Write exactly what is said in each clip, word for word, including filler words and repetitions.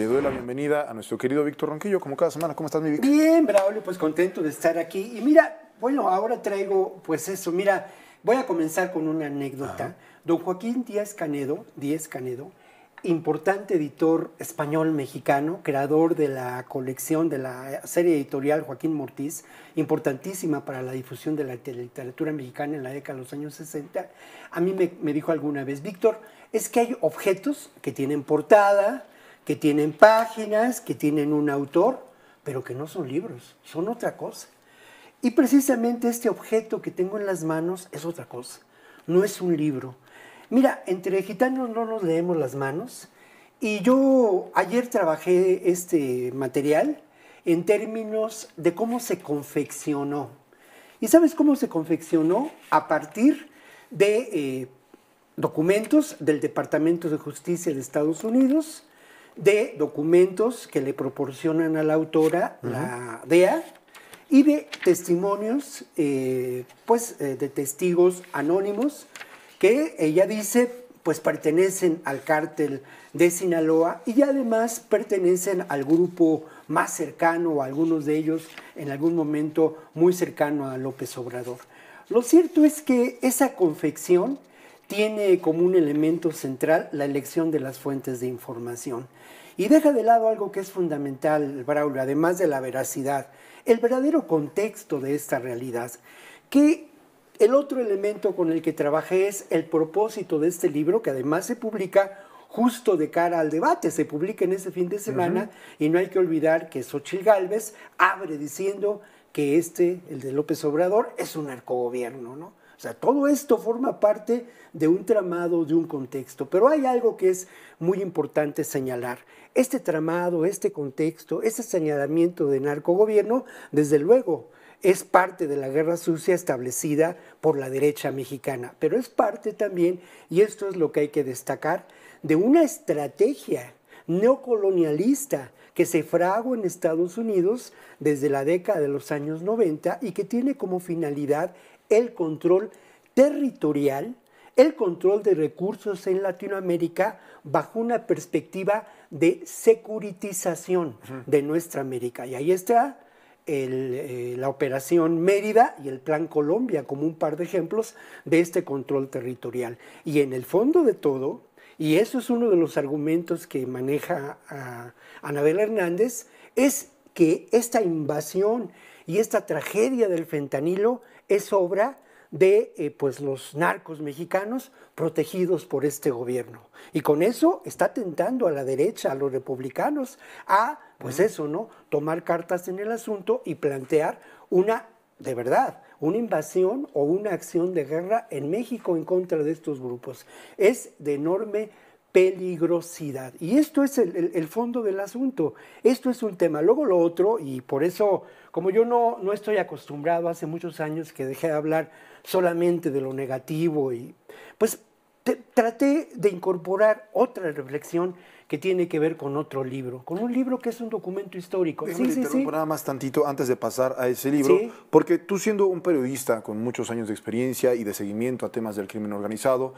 le doy la bienvenida a nuestro querido Víctor Ronquillo, como cada semana. ¿Cómo estás, mi Víctor? Bien, Braulio, pues contento de estar aquí. Y mira, bueno, ahora traigo, pues eso, mira, voy a comenzar con una anécdota. Ajá. Don Joaquín Díaz Canedo, Díaz Canedo, importante editor español-mexicano, creador de la colección de la serie editorial Joaquín Mortiz, importantísima para la difusión de la literatura mexicana en la década de los años sesenta, a mí me, me dijo alguna vez, Víctor, es que hay objetos que tienen portada, que tienen páginas, que tienen un autor, pero que no son libros, son otra cosa. Y precisamente este objeto que tengo en las manos es otra cosa, no es un libro. Mira, entre gitanos no nos leemos las manos, y yo ayer trabajé este material en términos de cómo se confeccionó. ¿Y sabes cómo se confeccionó? A partir de eh, documentos del Departamento de Justicia de Estados Unidos, de documentos que le proporcionan a la autora, uh-huh. la D E A, y de testimonios, eh, pues, eh, de testigos anónimos que ella dice, pues, pertenecen al cártel de Sinaloa y además pertenecen al grupo más cercano, o algunos de ellos en algún momento muy cercano a López Obrador. Lo cierto es que esa confección tiene como un elemento central la elección de las fuentes de información. Y deja de lado algo que es fundamental, Braulio, además de la veracidad, el verdadero contexto de esta realidad. Que el otro elemento con el que trabajé es el propósito de este libro, que además se publica justo de cara al debate, se publica en ese fin de semana, uh-huh. y no hay que olvidar que Xóchitl Gálvez abre diciendo que este, el de López Obrador, es un narcogobierno, ¿no? O sea, todo esto forma parte de un tramado, de un contexto. Pero hay algo que es muy importante señalar. Este tramado, este contexto, este señalamiento de narcogobierno, desde luego, es parte de la guerra sucia establecida por la derecha mexicana. Pero es parte también, y esto es lo que hay que destacar, de una estrategia neocolonialista que se fragua en Estados Unidos desde la década de los años noventa y que tiene como finalidad el control territorial, el control de recursos en Latinoamérica bajo una perspectiva de securitización uh-huh. de nuestra América. Y ahí está el, eh, la Operación Mérida y el Plan Colombia como un par de ejemplos de este control territorial. Y en el fondo de todo, y eso es uno de los argumentos que maneja a Anabel Hernández, es que esta invasión y esta tragedia del fentanilo es obra de eh, pues los narcos mexicanos protegidos por este gobierno. Y con eso está tentando a la derecha, a los republicanos, a, pues eso, ¿no? Tomar cartas en el asunto y plantear una, de verdad, una invasión o una acción de guerra en México en contra de estos grupos. Es de enorme peligrosidad. Y esto es el, el, el fondo del asunto. Esto es un tema. Luego lo otro, y por eso, como yo no, no estoy acostumbrado, hace muchos años que dejé de hablar solamente de lo negativo, y pues te, traté de incorporar otra reflexión que tiene que ver con otro libro, con un libro que es un documento histórico. Sí, sí, sí. Nada más tantito antes de pasar a ese libro, ¿sí? Porque tú, siendo un periodista con muchos años de experiencia y de seguimiento a temas del crimen organizado,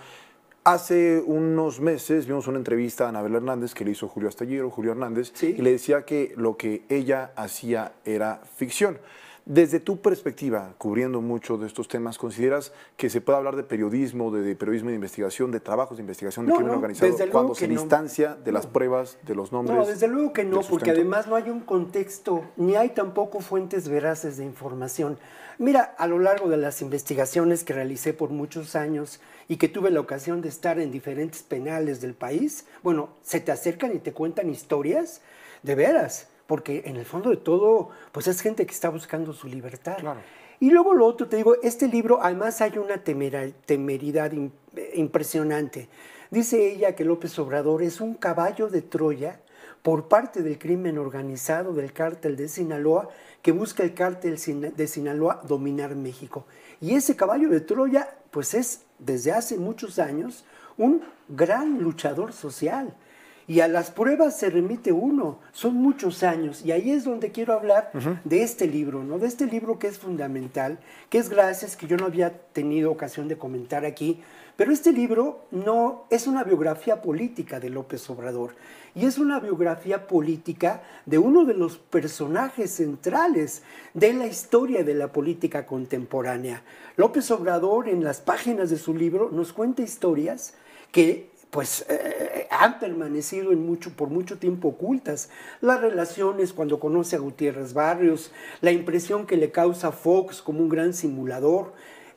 hace unos meses vimos una entrevista a Anabel Hernández que le hizo Julio Astillero, Julio Hernández, ¿sí? Y le decía que lo que ella hacía era ficción. Desde tu perspectiva, cubriendo mucho de estos temas, ¿consideras que se puede hablar de periodismo, de, de periodismo de investigación, de trabajos de investigación de no, crimen no, organizado, cuando se no. distancia de no. las pruebas, de los nombres? No, desde luego que no, porque además no hay un contexto, ni hay tampoco fuentes veraces de información. Mira, a lo largo de las investigaciones que realicé por muchos años y que tuve la ocasión de estar en diferentes penales del país, bueno, se te acercan y te cuentan historias de veras, porque en el fondo de todo, pues es gente que está buscando su libertad. Claro. Y luego lo otro, te digo, este libro, además hay una temera, temeridad in, impresionante. Dice ella que López Obrador es un caballo de Troya por parte del crimen organizado del cártel de Sinaloa, que busca el cártel de Sinaloa dominar México. Y ese caballo de Troya, pues es desde hace muchos años un gran luchador social. Y a las pruebas se remite uno, son muchos años, y ahí es donde quiero hablar uh-huh. de este libro, ¿no? De este libro que es fundamental, que es Gracias, que yo no había tenido ocasión de comentar aquí, pero este libro no es una biografía política de López Obrador, y es una biografía política de uno de los personajes centrales de la historia de la política contemporánea. López Obrador, en las páginas de su libro, nos cuenta historias que pues eh, han permanecido en mucho, por mucho tiempo ocultas. Las relaciones cuando conoce a Gutiérrez Barrios, la impresión que le causa Fox como un gran simulador,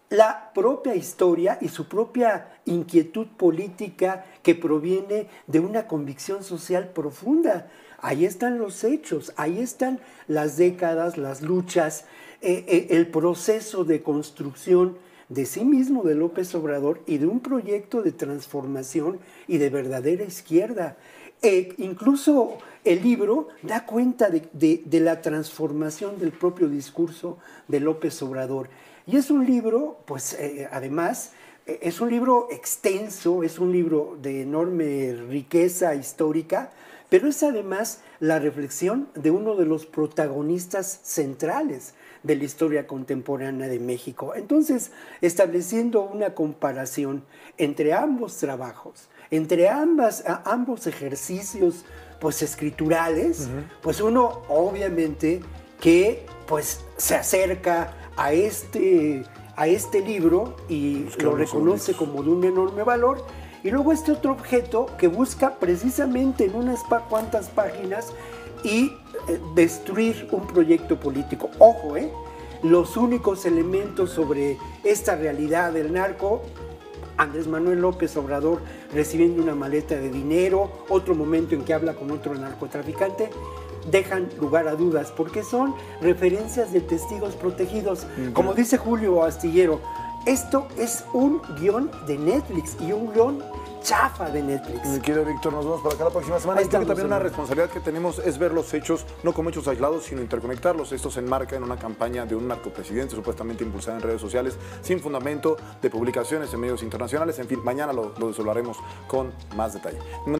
la propia historia y su propia inquietud política que proviene de una convicción social profunda. Ahí están los hechos, ahí están las décadas, las luchas, eh, eh, el proceso de construcción de sí mismo, de López Obrador, y de un proyecto de transformación y de verdadera izquierda. Eh, incluso el libro da cuenta de, de, de la transformación del propio discurso de López Obrador. Y es un libro, pues eh, además, eh, es un libro extenso, es un libro de enorme riqueza histórica, pero es además la reflexión de uno de los protagonistas centrales de la historia contemporánea de México. Entonces, estableciendo una comparación entre ambos trabajos, entre ambas, ambos ejercicios pues, escriturales, uh-huh. pues uno obviamente que pues, se acerca a este, a este libro y pues lo reconoce como de un enorme valor, y luego este otro objeto que busca precisamente en unas cuantas páginas y eh, destruir un proyecto político. Ojo, ¿eh? Los únicos elementos sobre esta realidad del narco, Andrés Manuel López Obrador recibiendo una maleta de dinero, otro momento en que habla con otro narcotraficante, dejan lugar a dudas, porque son referencias de testigos protegidos. Uh-huh. Como dice Julio Astillero, esto es un guión de Netflix y un guión chafa de Netflix. Mi querido Víctor, nos vemos para acá la próxima semana. Y creo que también una responsabilidad que tenemos es ver los hechos, no como hechos aislados, sino interconectarlos. Esto se enmarca en una campaña de un narcopresidente supuestamente impulsada en redes sociales, sin fundamento, de publicaciones en medios internacionales. En fin, mañana lo, lo desvelaremos con más detalle.